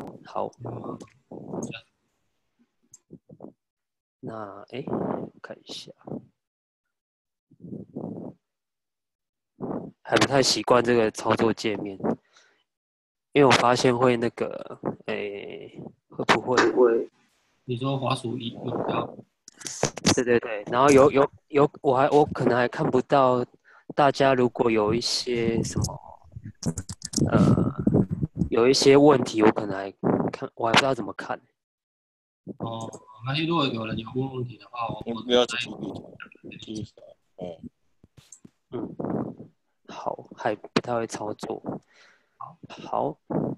好，那我看一下，还不太习惯这个操作界面，因为我发现会那个，会不会？ 你说滑鼠有标？ 对对对，然后有，我可能还看不到大家如果有一些什么有一些问题，我可能我还不知道怎么看。 哦，那如果有人有问题的话，我不要继续录的，继续说。 嗯，好，还不太会操作。好，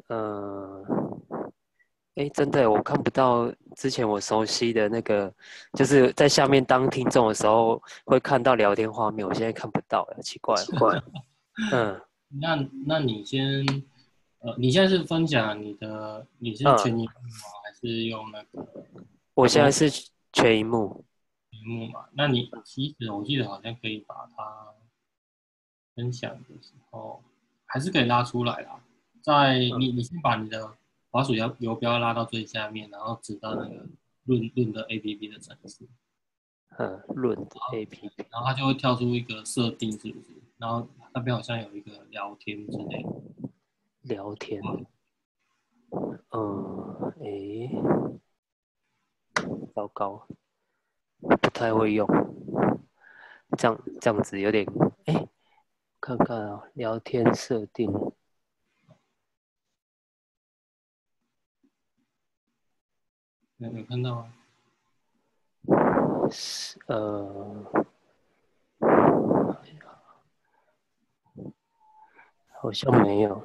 真的，我看不到之前我熟悉的那个，就是在下面当听众的时候会看到聊天画面，我现在看不到了，奇怪了。嗯那你先，你现在是分享你是全嗯， 荧幕吗？还是用那个我现在是全荧幕。 荧幕嘛？那你其实我记得好像可以把它分享的时候，还是可以拉出来啦。你先把你的滑鼠游标拉到最下面，然后指到那个论的 APP 的程式， 论的 APP 然后它就会跳出一个设定，是不是？然后那边好像有一个聊天之类的。 聊天。糟糕，不太会用，这样子有点，看看啊，聊天设定。 有看到吗？ 好像没有。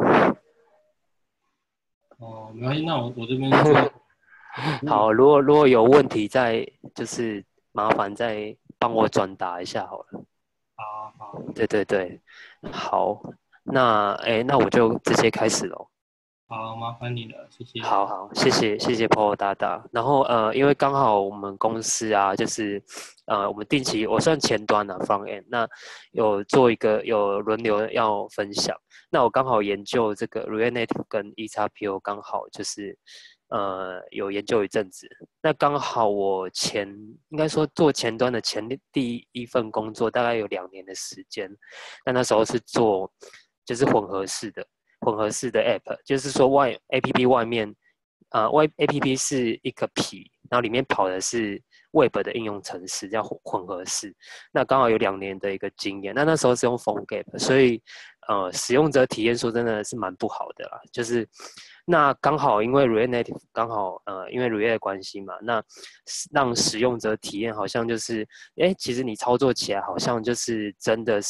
哦，没关系，那我这边就好，如果有问题就是麻烦再帮我转达一下好了。 好， 对对对，好，那我就直接开始喽。 好，麻烦你了，谢谢。 好好，谢谢 Paul 大大。然后因为刚好我们公司啊，就是我们定期我算前端的 front end，那有做一个有轮流要分享。那我刚好研究这个 React Native 跟 eXpo，刚好就是有研究一阵子。那刚好应该说做前端的第一份工作大概有2年的时间。那时候是做就是混合式的 App，就是说APP 外面，APP 是一个皮，然后里面跑的是 Web 的应用程式，叫混合式。那刚好有2年的一个经验，那时候是用 PhoneGap，所以使用者体验说真的是蛮不好的啦。就是那刚好因为 React Native 刚好因为 React 的关系嘛，那让使用者体验好像就是其实你操作起来好像就是真的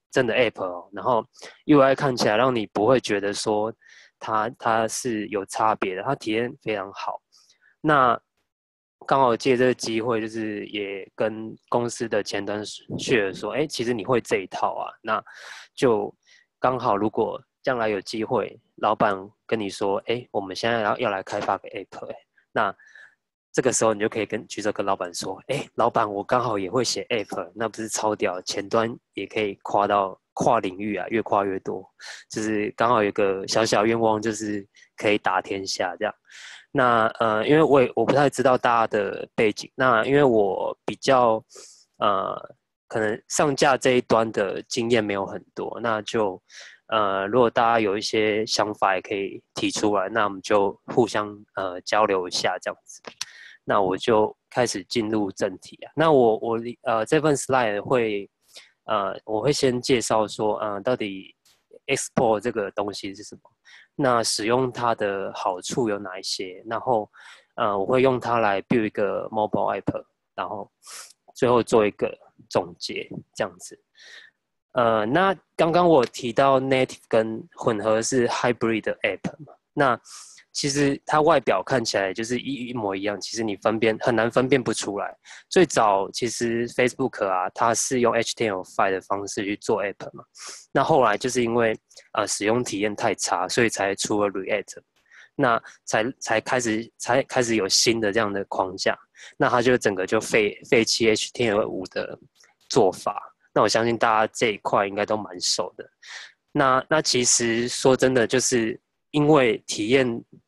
App 哦，然后 UI 看起来让你不会觉得说它是有差别的，它体验非常好。那刚好借这个机会，就是也跟公司的前端 share 说，其实你会这一套啊，那就刚好如果将来有机会，老板跟你说，我们现在要来开发个 app，那这个时候你就可以举手跟老板说，老板，我刚好也会写 app，那不是超屌，前端也可以跨领域啊，越跨越多，就是刚好有个小小愿望，就是可以打天下这样。那因为我不太知道大家的背景，那因为我比较可能上架这一端的经验没有很多，那就如果大家有一些想法也可以提出来，那我们就互相交流一下这样子。那我就开始进入正题啊。那我这份 slide 我会先介绍说，到底 export 这个东西是什么，那使用它的好处有哪一些，然后我会用它来 build 一个 mobile app，然后最后做一个总结这样子。那刚刚我提到 native 跟混合是 hybrid 的 app 嘛，那其实它外表看起来就是一模一样，其实你很难分辨不出来。最早其实 Facebook 啊，它是用 HTML5 的方式去做 app 嘛，那后来就是因为使用体验太差，所以才出了 React，那才开始有新的这样的框架，那它就整个就废弃 HTML5 的做法。那我相信大家这一块应该都蛮熟的。那其实说真的，就是因为体验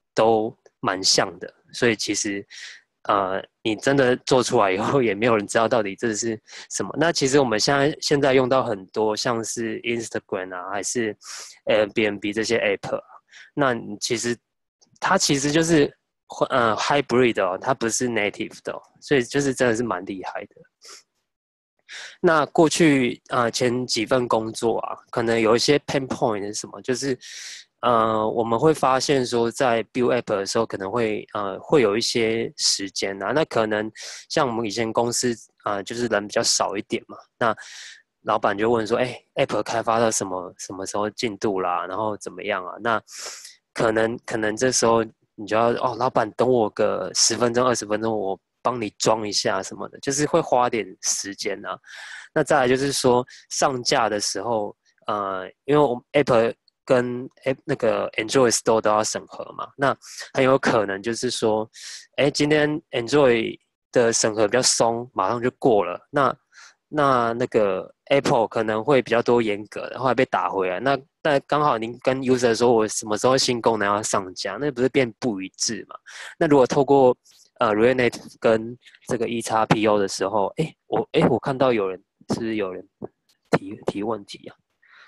都蛮像的，所以其实你真的做出来以后，也没有人知道到底这是什么。那其实我们现在用到很多像是 Instagram 啊，还是 Airbnb 这些 app 啊，那它其实就是hybrid 哦，它不是 native 的哦，所以就是真的是蛮厉害的。那过去前几份工作啊，可能有一些 pain point 是什么，就是我们会发现说，在 build app 的时候，可能会有一些时间啊。那可能像我们以前公司就是人比较少一点嘛，那老板就问说，app 开发到什么时候进度啦，然后怎么样啊？那可能这时候你就要老板等我个10分钟20分钟，我帮你装一下什么的，就是会花点时间啊。那再来就是说上架的时候，因为我们 App 跟那个 Android Store 都要审核嘛，那很有可能就是说，今天 Android 的审核比较松，马上就过了，那个 Apple 可能会比较多严格的，后来被打回来。那刚好您跟 user 说我什么时候新功能要上架，那不是变不一致嘛？那如果透过React Native 跟这个 eXpo 的时候，我看到是不是有人提问题啊？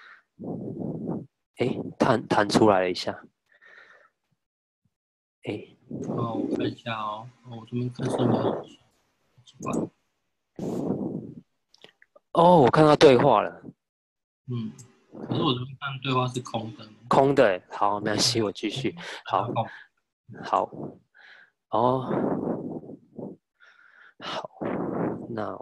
弹出来了一下， 我看一下哦，我这边看顺便奇怪， 我看到对话了， 可是我这边看对话是空的， 空的，好，没关系，我继续，好，哦，好，那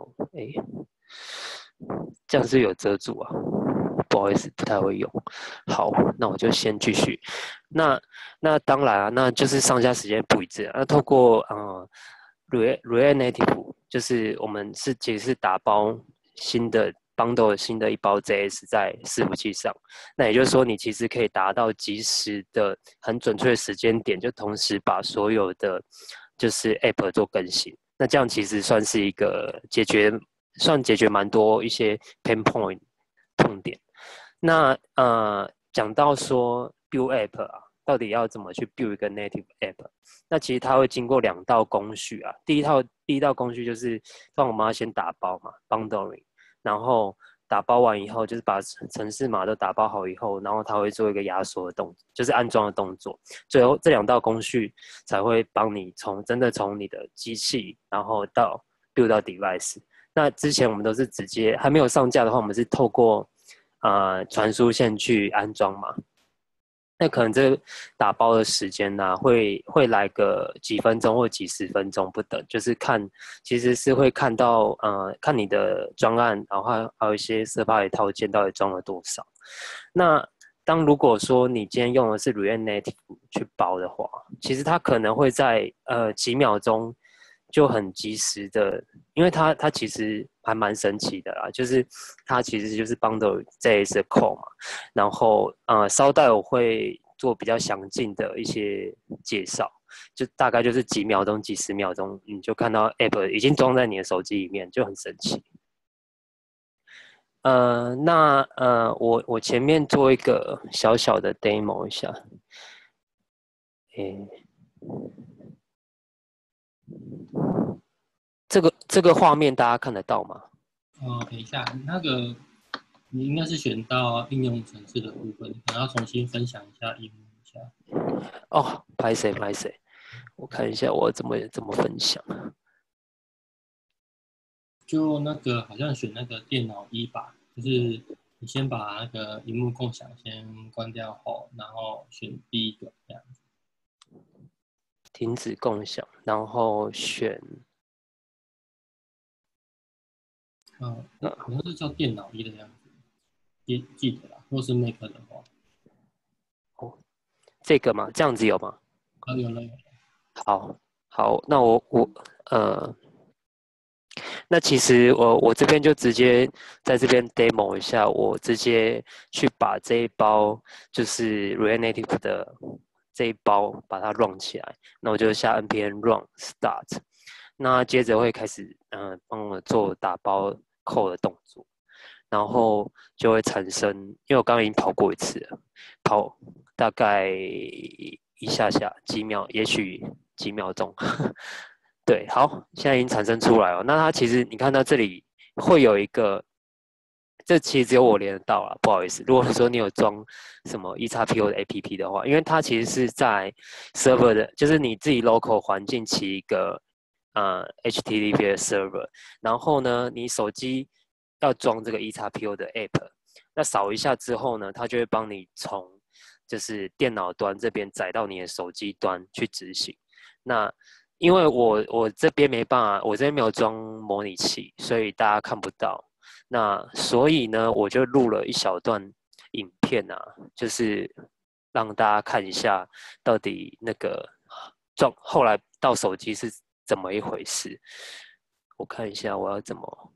这样是有遮住啊，不好意思，不太会用。好，那我就先继续。那当然啊，那就是上架时间不一致啊。那透过React Native，就是我们其实是打包bundle 新的一包 JS 在伺服器上。那也就是说，你其实可以达到及时的、很准确的时间点，就同时把所有的就是 App 做更新。那这样其实算是一个解决蛮多一些 pain point 痛点。那讲到说 build app 啊，到底要怎么去 build 一个 native app？那其实它会经过2道工序啊。第一道工序就是，让我们要先打包嘛 ，bundling，然后打包完以后，就是把程式码都打包好以后，然后它会做一个压缩的动作，就是安装的动作。最后这2道工序才会帮你真的从你的机器，然后到 build 到 device。那之前我们都是直接还没有上架的话，我们是透过传输线去安装嘛。那可能这打包的时间呢、会来个几分钟或几十分钟不等，就是其实是会看到看你的专案，然后还有一些third-party套件到底装了多少。那如果说你今天用的是 React Native 去包的话，其实它可能会在几秒钟就很及时的，因为它其实还蛮神奇的啦，就是它其实就是 bundle JS 的 code 嘛，然后稍待我会做比较详尽的一些介绍，就大概就是几秒钟、几十秒钟，你就看到 app 已经装在你的手机里面，就很神奇。我前面做一个小小的 demo 一下，这个画面大家看得到吗？ 等一下，你应该是选到应用程式的部分，你可能要重新分享一下荧幕一下。 拍谁，我看一下我怎么分享。 就那个好像选那个电脑1吧，就是你先把那个荧幕共享先关掉后，然后选第一个这样子。 停止共享，然后选。 好像是叫电脑1的样子，记得啦，或是 Mac 的话。 这个吗？这样子有吗？ 有了。 好，那那其实我这边就直接在这边 demo 一下，我直接去把这一包就是 React Native 的这一包把它 run 起来，那我就下 npm run start，那接着会开始帮我做打包 code 的动作，然后就会产生，因为我刚刚已经跑过一次了，跑大概一下下几秒，也许几秒钟。对，好，现在已经产生出来了。那它其实你看到这里会有一个，这其实只有我连得到了，不好意思。如果说你有装什么 eXpo 的 APP 的话，因为它其实是在 server 的，就是你自己 local 环境起一个HTTP 的 server，然后呢，你手机要装这个 eXpo 的 app， 那扫一下之后呢，它就会帮你从就是电脑端这边载到你的手机端去执行。那因为我这边没办法，我这边没有装模拟器，所以大家看不到。那所以呢，我就录了一小段影片啊，就是让大家看一下到底那个后来到手机是怎么一回事。我看一下我要怎么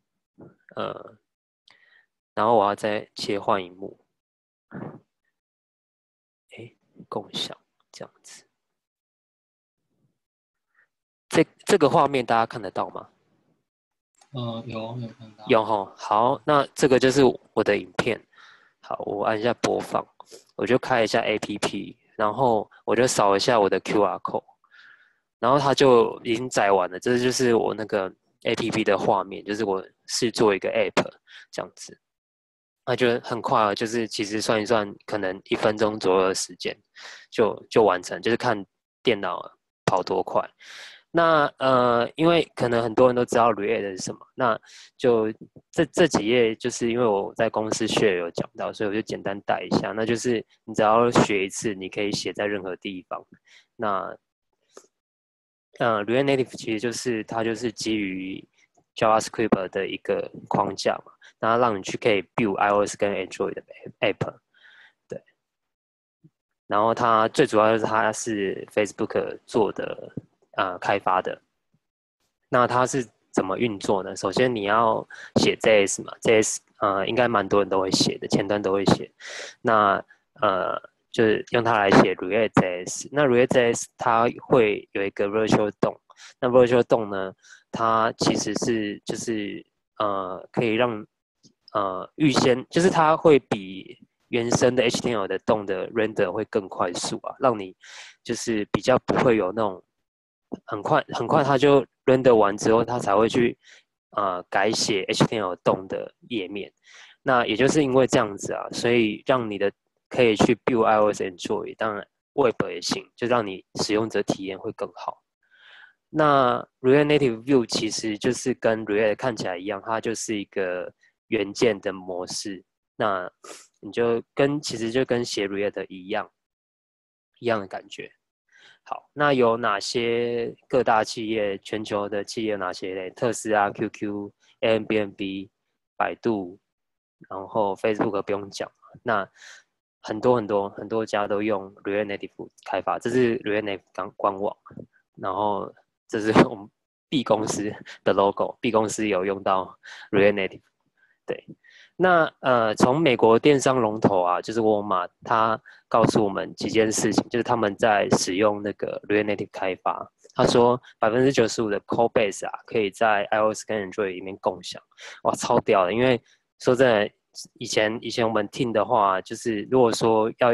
然后我要再切换荧幕，共享这样子。这个画面大家看得到吗？ 有看到。 有吼，好，那这个就是我的影片。好，我按一下播放，我就开一下 APP， 然后我就扫一下我的 QR code， 然后它就已经载完了。这就是我那个 APP 的画面，就是我是做一个 App 这样子。那就很快了，就是其实算一算，可能1分钟左右的时间就完成，就是看电脑跑多快。那因为可能很多人都知道 React 是什么，那就这几页就是因为我在公司学有讲到，所以我就简单带一下。那就是你只要学一次，你可以写在任何地方。那React Native 其实就是它就是基于 JavaScript 的一个框架嘛，然后让你去可以 build iOS 跟 Android 的 app， 对。然后它最主要就是它是 Facebook 做的开发的。那它是怎么运作呢？首先你要写 JS 嘛，JS 应该蛮多人都会写的，前端都会写。那就是用它来写 React JS。那 React JS 它会有一个 Virtual DOM， 那 Virtual DOM 呢，它其实是就是可以让预先就是它会比原生的 HTML 的DOM的 render 会更快速啊，让你就是比较不会有那种很快它就 render 完之后，它才会去改写 HTML DOM的页面。那也就是因为这样子啊，所以让你的可以去 build iOS Android， 当然 Web 也行，就让你使用者体验会更好。那 React Native View 其实就是跟 React 看起来一样，它就是一个元件的模式。那你就其实就跟写 React 一样的感觉。好，那有哪些各大企业，全球的企业有哪些嘞？特斯拉、QQ、Airbnb、百度，然后 Facebook 不用讲，那很多家都用 React Native 开发，这是 React Native 官网，然后这是我们 B 公司的 logo，B 公司有用到 React Native， 对。那从美国电商龙头啊，就是沃尔玛，他告诉我们几件事情，就是他们在使用那个 React Native 开发。他说95%的 code base 啊，可以在 iOS 跟 Android 里面共享，哇，超屌的！因为说真的，以前我们听的话，就是如果说要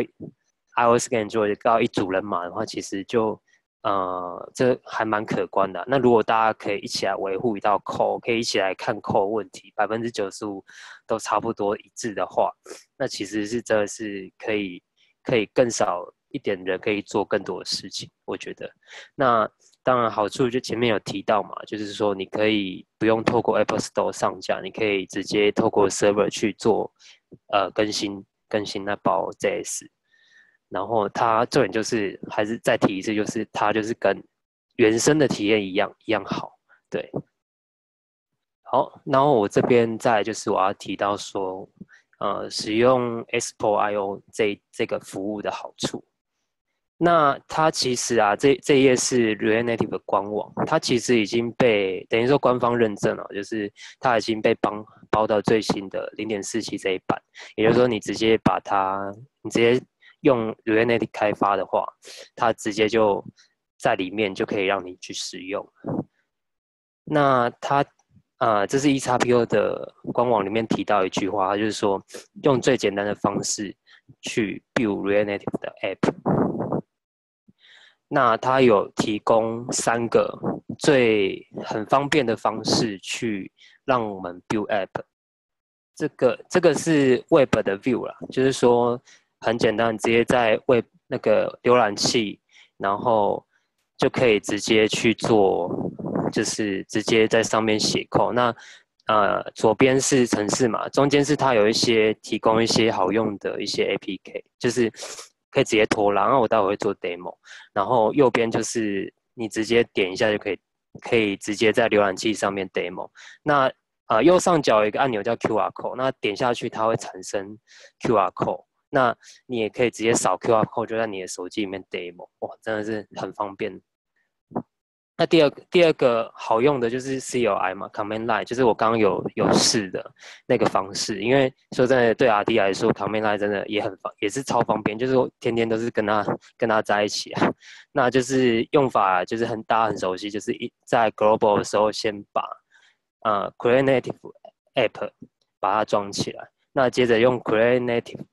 iOS 跟 Android 要一组人马的话，其实就这还蛮可观的。那如果大家可以一起来维护一道code，可以一起来看code问题，95%都差不多一致的话，那其实是真的是可以更少一点人可以做更多的事情，我觉得。那当然好处就前面有提到嘛，就是说你可以不用透过 Apple Store 上架，你可以直接透过 server 去做更新那包 JS。然后它重点就是还是再提一次，就是它就是跟原生的体验一样好，对。好，然后我这边再来就是我要提到说，使用 Expo.io 这个服务的好处。那它其实啊，这一页是 React Native 的官网，它其实已经被等于说官方认证了，就是它已经被包到最新的0.47这一版，也就是说你直接用 React Native 开发的话，它直接就在里面就可以让你去使用。那它这是 eXpo 的官网里面提到一句话，就是说用最简单的方式去 build React Native 的 app。 那它有提供3个很方便的方式去让我们 build app。这个是 Web 的 view 啦，就是说很简单，直接在 Web 那个浏览器，然后就可以直接去做，就是直接在上面写 code。那左边是程式嘛，中间是它有一些提供一些好用的一些 APK， 就是可以直接拖拉。然后我待会会做 demo， 然后右边就是你直接点一下就可以直接在浏览器上面 demo。那右上角有一个按钮叫 QR code， 那点下去它会产生 QR code， 那你也可以直接扫 QR code 就在你的手机里面 demo， 哇，真的是很方便。那第二个好用的就是 CLI 嘛 ，Command Line， 就是我刚刚有试的那个方式。因为说真的，对 RD 来说，Command Line 真的也是超方便，就是我天天都是跟他在一起啊。那就是用法就是大家很熟悉，就是在 Global 的时候先把Create Native App 把它装起来，那接着用 Create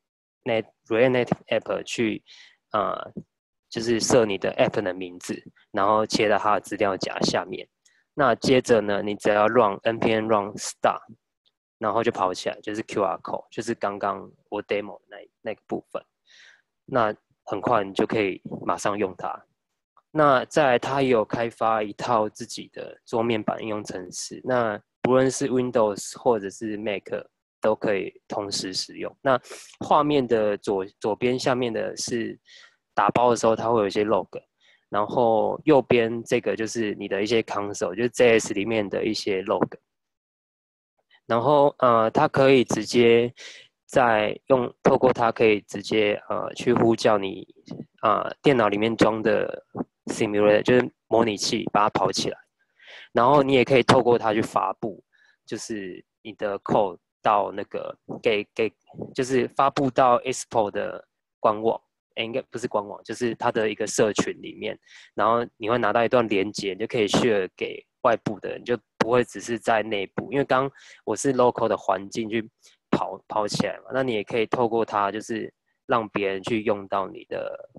Native App 去就是设你的 App 的名字，然后切到它的资料夹下面。那接着呢，你只要 npm run start， 然后就跑起来，就是 QR code， 就是刚刚我 demo 那个部分。那很快你就可以马上用它。那再来，它也有开发一套自己的桌面版应用程式，那不论是 Windows 或者是 Mac 都可以同时使用。那画面的左边下面的是打包的时候，它会有一些 log， 然后右边这个就是你的一些 console， 就是 JS 里面的一些 log。然后它可以直接透过它可以直接去呼叫你电脑里面装的 simulator， 就是模拟器，把它跑起来。然后你也可以透过它去发布，就是你的 code 到那个就是发布到 Expo 的官网，应该不是官网，就是它的一个社群里面。然后你会拿到一段连结，你就可以 share 给外部的人，就不会只是在内部。因为刚我是 local 的环境去跑起来嘛，那你也可以透过它，就是让别人去用到你的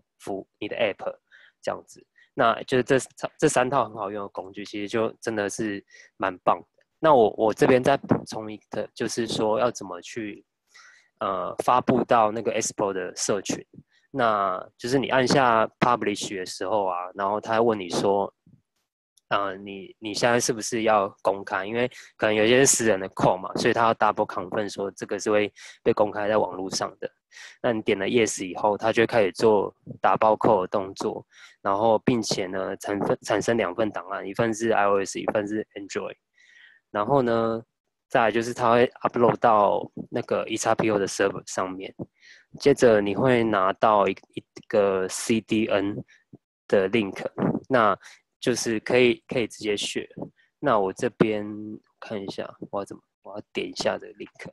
app 这样子。那就是这3套很好用的工具，其实就真的是蛮棒的。那我这边再补充一个，就是说要怎么去发布到那个 Expo 的社群。那就是你按下 Publish 的时候啊，然后他会问你说，你现在是不是要公开？因为可能有些是私人的 code 嘛，所以他要 double confirm 说这个是会被公开在网络上的。那你点了 Yes 以后，它就会开始做打包 code 的动作，然后并且呢产生2份档案，一份是 iOS， 一份是 Android。然后呢，再来就是它会 upload 到那个 eXpo 的 server 上面。接着你会拿到一个 CDN 的 link， 那就是可以直接学。那我这边看一下，我要点一下这个 link。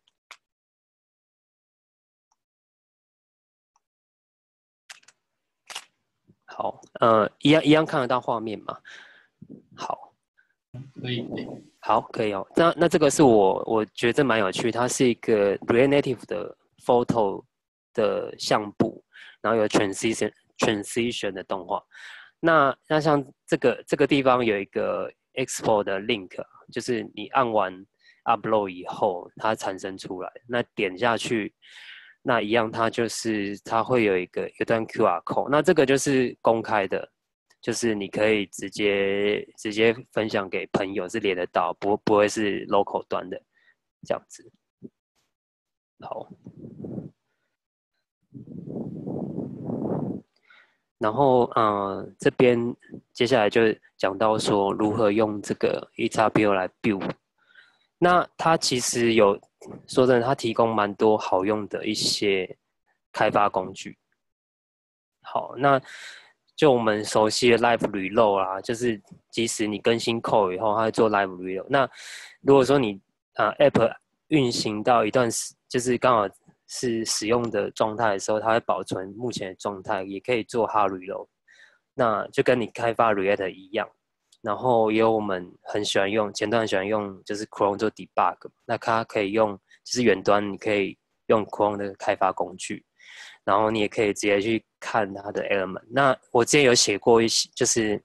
好，一样看得到画面吗？好， 可以。 好，可以哦。那这个是我觉得这蛮有趣，它是一个 React Native 的 photo 的相簿，然后有 transition 的动画。那像这个地方有一个 Expo 的 link， 就是你按完 upload 以后，它产生出来，那点下去，那一样它会有一段 QR code， 那这个就是公开的，就是你可以直接分享给朋友，是连得到，不会是 local 端的这样子。好。然后，这边接下来就讲到说如何用这个 eXpo 来 build。那它其实说真的，它提供蛮多好用的一些开发工具。好，那就我们熟悉的 Live Reload 啊，就是即使你更新 code 以后，它会做 Live Reload。那如果说你App 运行到一段就是刚好是使用的状态的时候，它会保存目前的状态，也可以做 hard reload。那就跟你开发 React 一样。然后也有我们前端很喜欢用，就是 Chrome 做 debug。那它可以用，就是远端你可以用 Chrome 的开发工具。 然后你也可以直接去看它的 element。那我之前有写过一些，就是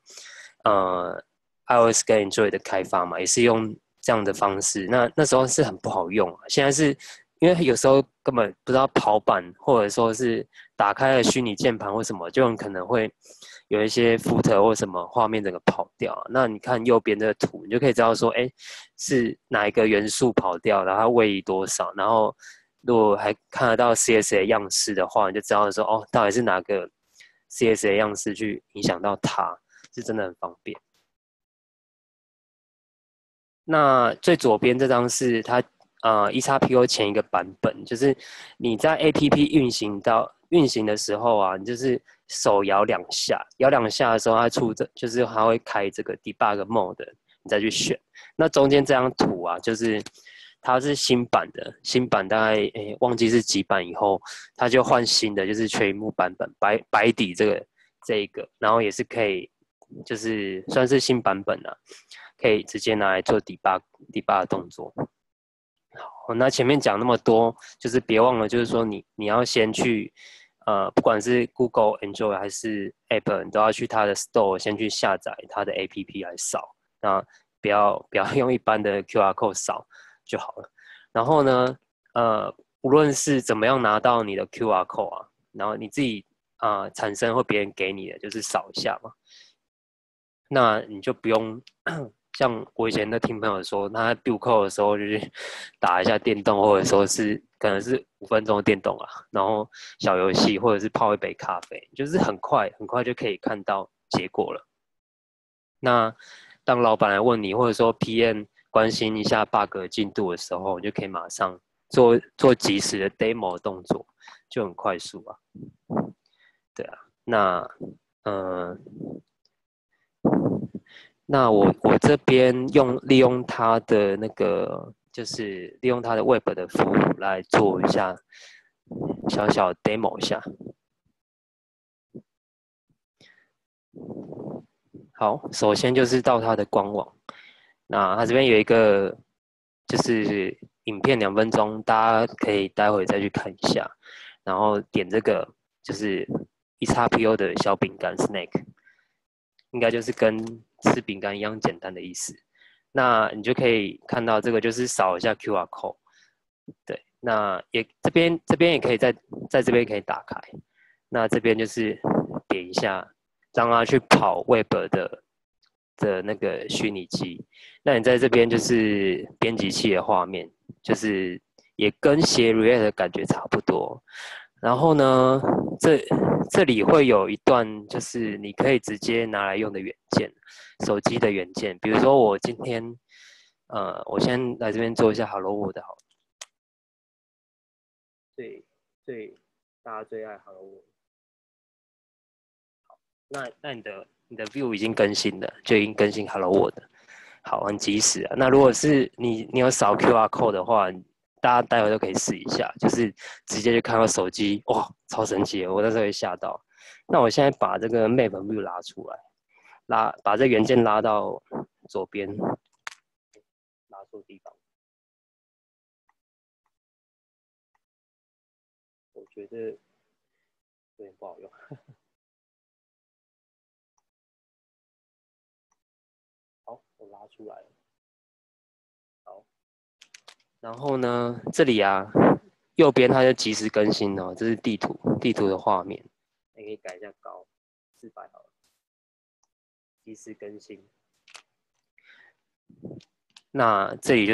iOS 跟 Android 的开发嘛，也是用这样的方式。那时候是很不好用，现在是因为有时候根本不知道跑版，或者说是打开了虚拟键盘或什么，就很可能会有一些 footer 或什么画面整个跑掉。那你看右边的图，你就可以知道说，哎，是哪一个元素跑掉，然后它位移多少，然后如果还看得到 CSA 样式的话，你就知道说，哦，到底是哪个 CSA 样式去影响到它，是真的很方便。那最左边这张是它eXpo 前一个版本，就是你在 APP 运行的时候啊，你就是手摇2下，摇2下的时候它就是它会开这个 debug mode， 你再去选。那中间这张图啊，就是它是新版的，新版大概忘记是几版以后，它就换新的，就是全萤幕版本，白底这一个，然后也是可以，就是算是新版本啊，可以直接拿来做 debug 的动作。好，那前面讲那么多，就是别忘了，就是说你要先去，不管是 Google Android 还是 App， 你都要去它的 Store 先去下载它的 APP 来扫。那不要用一般的 QR code 扫就好了。然后呢，无论是怎么样拿到你的 QR code 啊，然后你自己产生或别人给你的，就是扫一下嘛。那你就不用像我以前的听朋友说，他 build code 的时候就是打一下电动，或者说是可能是5分钟的电动啊，然后小游戏或者是泡一杯咖啡，就是很快就可以看到结果了。那当老板来问你，或者说 PM 关心一下 bug 的进度的时候，你就可以马上做即时的 demo 的动作，就很快速啊。对啊，那我这边利用它的那个，就是利用它的 Web 的服务来做一下小小 demo 一下。好，首先就是到它的官网，那它这边有一个就是影片2分钟，大家可以待会再去看一下，然后点这个就是 eXpo 的小饼干 Snack， 应该就是跟吃饼干一样简单的意思。那你就可以看到这个就是扫一下 QR code， 对，那这边也可以在这边可以打开，那这边就是点一下，让它去跑 Web 的那个虚拟机。那你在这边就是编辑器的画面，就是也跟写 React 的感觉差不多。然后呢，这里会有一段就是你可以直接拿来用的元件，手机的元件。比如说我今天，我先来这边做一下 Hello World 好了，大家最爱 Hello World。好，那你的 View 已经更新了，就已经更新 Hello World。好，很及时啊。那如果是你有扫 QR code 的话，大家待会都可以试一下，就是直接就看到手机，哇，超神奇的，我那时候也吓到。那我现在把这个 Map View 拉出来，把这元件拉到左边，拉错地方，我觉得有点不好用。好，我拉出来了。好，然后呢，这里啊，右边它就即时更新哦，这是地图的画面，你可以改一下高，400好了，即时更新。那这里就是，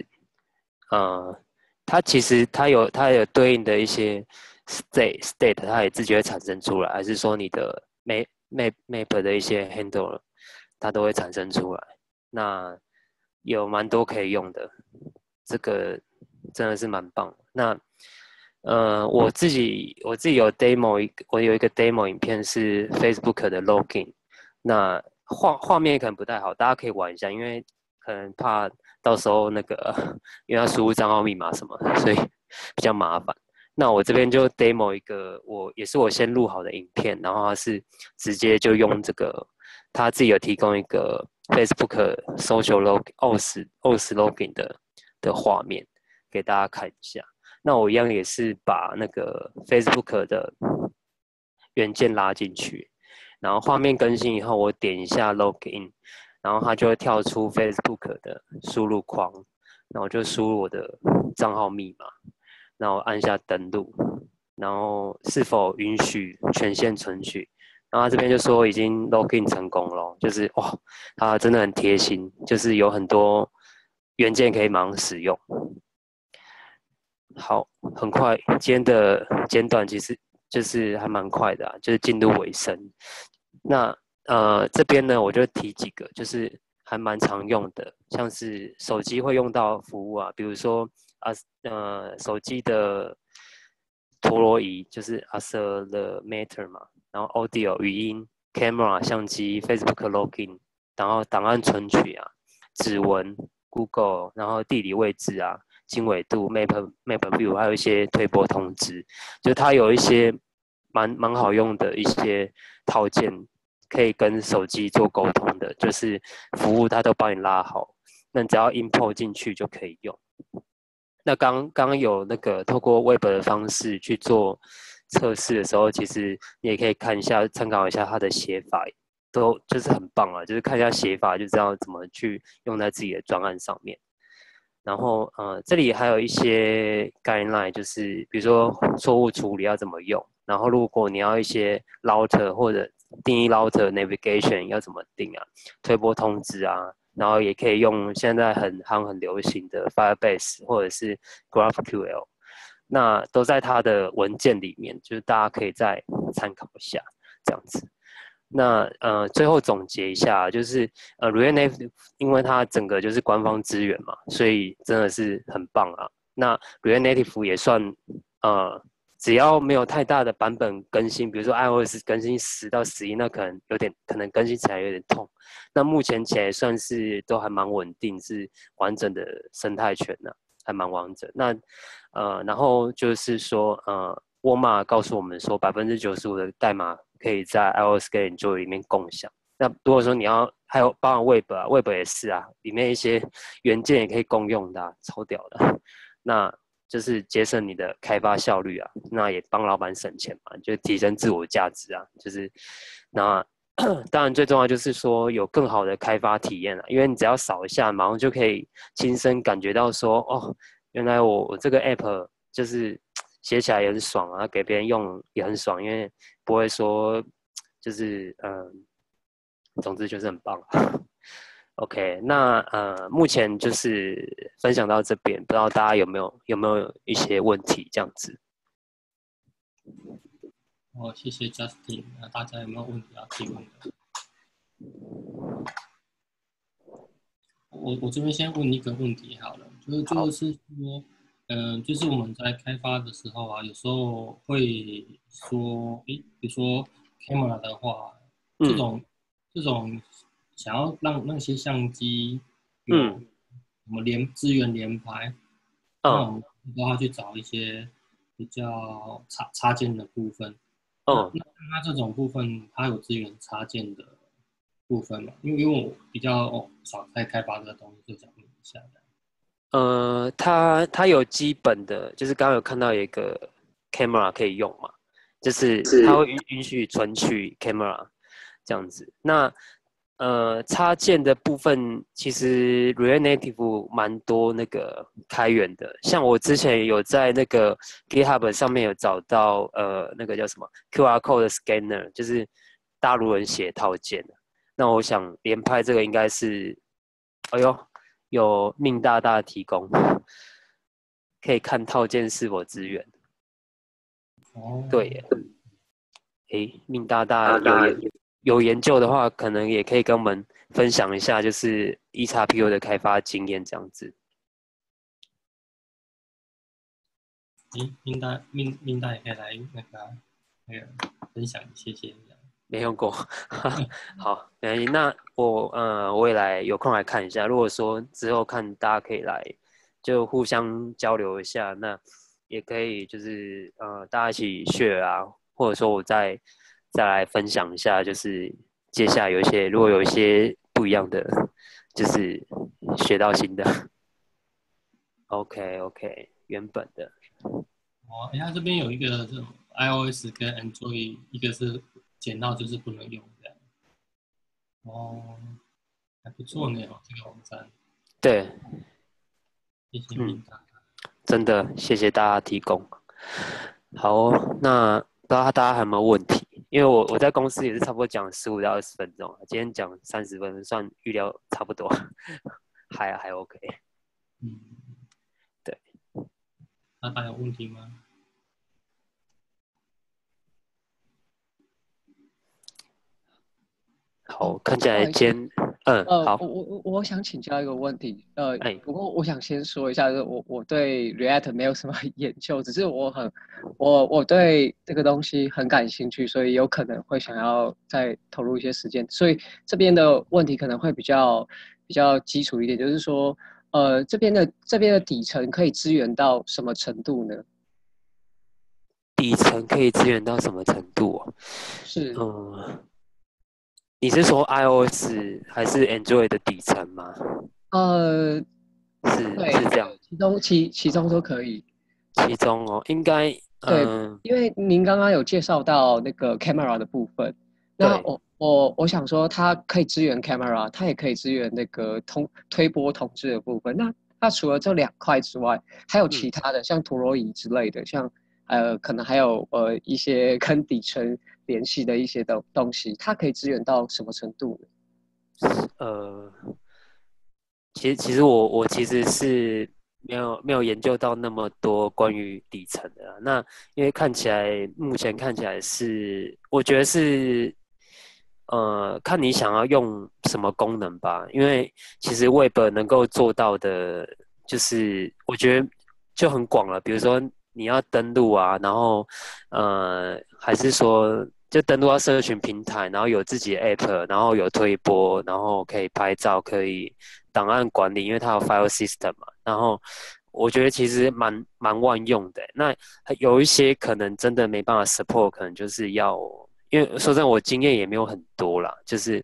它其实它有对应的一些 state， 它也自己会产生出来，还是说你的 map 的一些 handle， 它都会产生出来。那有蛮多可以用的，这个真的是蛮棒的。那我自己有 demo 我有一个 demo 影片是 Facebook 的 login， 那画面可能不太好，大家可以玩一下，因为可能怕到时候那个，因为要输入账号密码什么的，所以比较麻烦。那我这边就 demo 一个，也是我先录好的影片，然后它是直接就用这个，他自己有提供一个 Facebook Social Login OS Login 的画面给大家看一下。 那我一样也是把那个 Facebook 的元件拉进去，然后画面更新以后，我点一下 Login， 然后它就会跳出 Facebook 的输入框，然后我就输入我的账号密码，然后按下登录，然后是否允许权限存取，然后他这边就说已经 login 成功了，就是哇，他真的很贴心，就是有很多元件可以马上使用。好，很快，今天的简短其实就是还蛮快的啊，就是进入尾声。那这边呢，我就提几个，就是还蛮常用的，像是手机会用到服务啊，比如说手机的陀螺仪就是 accelerometer 嘛，然后 audio 语音 camera 相机 Facebook login， 然后档案存取啊，指纹 Google， 然后地理位置啊。经纬度 map view， 还有一些推播通知，就它有一些蛮好用的一些套件，可以跟手机做沟通的，就是服务它都帮你拉好，那你只要 import 进去就可以用。那刚有那个透过 Web 的方式去做测试的时候，其实你也可以看一下，参考一下它的写法，都就是很棒啊，就是看一下写法就知道怎么去用在自己的专案上面。然后这里还有一些 guideline， 就是比如说错误处理要怎么用，然后如果你要一些 router 或者定义 router navigation 要怎么定啊，推播通知啊，然后也可以用现在很流行的 Firebase 或者是 GraphQL， 那都在它的文件里面，就是大家可以再参考一下这样子。那最后总结一下，就是React Native 因为它整个就是官方资源嘛，所以真的是很棒啊。那 React Native 也算只要没有太大的版本更新，比如说 iOS 更新10到11，那可能更新起来有点痛。那目前起来算是都还蛮稳定，是完整的生态圈呢，还蛮完整。那然后就是说沃尔玛告诉我们说95%的代码可以在 iOS 跟 Android 里面共享。那如果说你要还有包含 Web 啊 ，Web 也是啊，里面一些元件也可以共用的、啊，超屌的。那就是节省你的开发效率啊，那也帮老板省钱嘛，就提升自我价值啊。就是那当然最重要就是说有更好的开发体验啊，因为你只要扫一下，马上就可以亲身感觉到说，哦，原来我这个 app 就是写起来也很爽啊，给别人用也很爽，因为不会说就是总之就是很棒。OK， 那目前就是分享到这边，不知道大家有没有一些问题这样子？ 谢谢 Justin。那大家有没有问题要提问的？我这边先问一个问题好了，就是说，就是我们在开发的时候啊，有时候会说，比如说 camera 的话，这种想要让那些相机有什么资源连拍，那我们都要去找一些比较插件的部分。那这种部分它有资源插件的部分嘛？因为我比较少在开发这个东西，就想问一下。 它有基本的，就是刚刚有看到有一个 camera 可以用嘛，就是它会允许存取 camera 这样子。那插件的部分，其实 React Native 蛮多那个开源的，像我之前有在那个 GitHub 上面有找到那个叫什么 QR Code Scanner， 就是大陆人写套件的。那我想连拍这个应该是，哎呦，有命大大提供，可以看套件是否支援。对，命大大有研究的话，可能也可以跟我们分享一下，就是 eXpo 的开发经验这样子。 命大也可以来那个分享，谢谢。 没用过，好，没关系。那我也来有空来看一下。如果说之后看大家可以来，就互相交流一下。那也可以就是大家一起 share 啊，或者说我再来分享一下，就是接下来如果有一些不一样的，就是学到新的。OK， 原本的。 哦，它这边有一个这种 iOS 跟 Android，一个是捡到就是不能用这样。哦，还不错呢，这个网站， 对， 谢谢嗯， 明达。 真的谢谢大家提供。好哦，那不知道大家还有没有问题？因为我在公司也是差不多讲15到20分钟，今天讲30分钟，算预料差不多，还 OK。 嗯， 对， 那大家有问题吗？ 好，看起不好意思， 来今天，好， 我想请教一个问题， 哎， 不过我想先说一下，就是我对 React 没有什么研究，只是我对这个东西很感兴趣，所以有可能会想要再投入一些时间，所以这边的问题可能会比较基础一点，就是说，这边的底层可以支援到什么程度呢？ 底层可以支援到什么程度哦？ 是， 你是说 iOS 还是 Android 的底层吗？ 呃，对， 是这样， 其中都可以。 其中哦，应该， 对，因为您刚刚有介绍到那个 camera 的部分，那对， 我想说，它可以支援 camera，它也可以支援那个推波同质的部分。那除了这2块之外，还有其他的，像陀螺仪之类的，像可能还有一些跟底层联系的一些东西，它可以支援到什么程度呢？ 呃，其实我其实是没有研究到那么多关于底层的啦。那因为目前看起来是，我觉得是看你想要用什么功能吧。因为其实 Web 能够做到的，就是我觉得就很广了。比如说你要登录啊，然后还是说就登录到社群平台，然后有自己的 App，然后有推播，然后可以拍照，可以档案管理，因为它有 file system 嘛。然后我觉得其实蛮万用的。那有一些可能真的没办法 support，可能就是要，因为说真的，我经验也没有很多啦，就是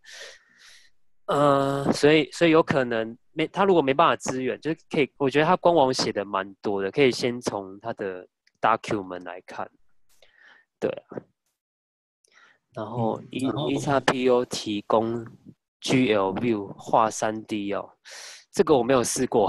所以有可能他如果没办法支援，就是可以，我觉得他官网写的蛮多的，可以先从他的 document 来看，对啊。然后然后 EXPO 提供 GL View 画3D 哦，这个我没有试过，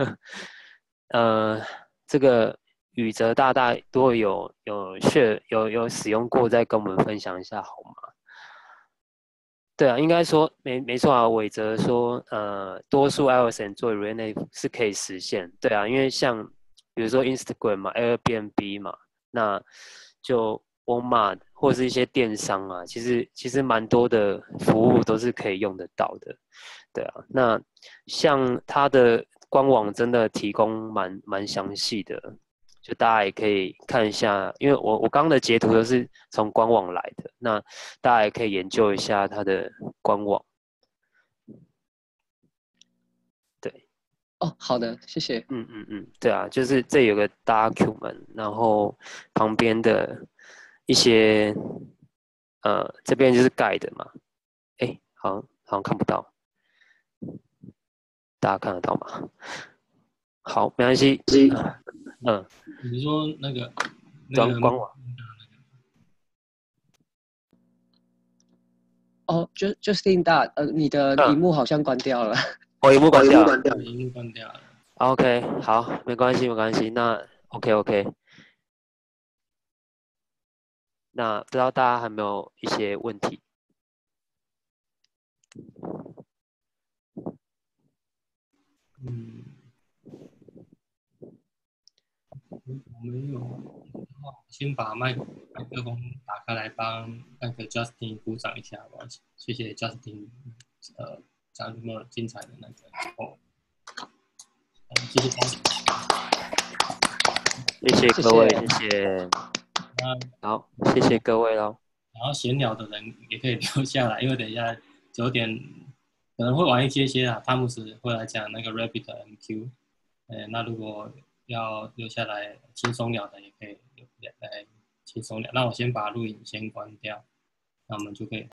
这个宇哲大大如果有使用过，再跟我们分享一下好吗？对啊，应该说没错啊。伟哲说，多数 iOS 做 React Native 是可以实现。对啊，因为像比如说 Instagram 嘛，Airbnb 嘛，那就 Walmart 或是一些电商啊，其实蛮多的服务都是可以用得到的。对啊，那像它的官网真的提供蛮详细的，就大家也可以看一下，因为我刚刚的截图都是从官网来的，那大家也可以研究一下它的官网。对， 哦，好的，谢谢。 对啊，就是这有个 document，然后旁边的一些这边就是盖的嘛，哎，好像看不到，大家看得到吗？好，没关系， 你说那个官网。 哦，Justin 大，你的荧幕好像关掉了。 我荧幕关掉了。 荧幕关掉了。 OK，好，没关系，没关系。那 OK，那不知道大家还有没有一些问题？ 我没有，先把麦克风打开来帮那个 Justin 鼓掌一下吧，谢谢 Justin，讲这么精彩的那个哦，谢谢大谢谢各位，谢谢。好，谢谢各位喽。 然后闲聊的人也可以留下来，因为等一下9点可能会晚一些啊，汤姆斯会来讲那个 Rabbit MQ，那如果要留下来轻松聊的，也可以来轻松聊。那我先把录影先关掉，那我们就可以。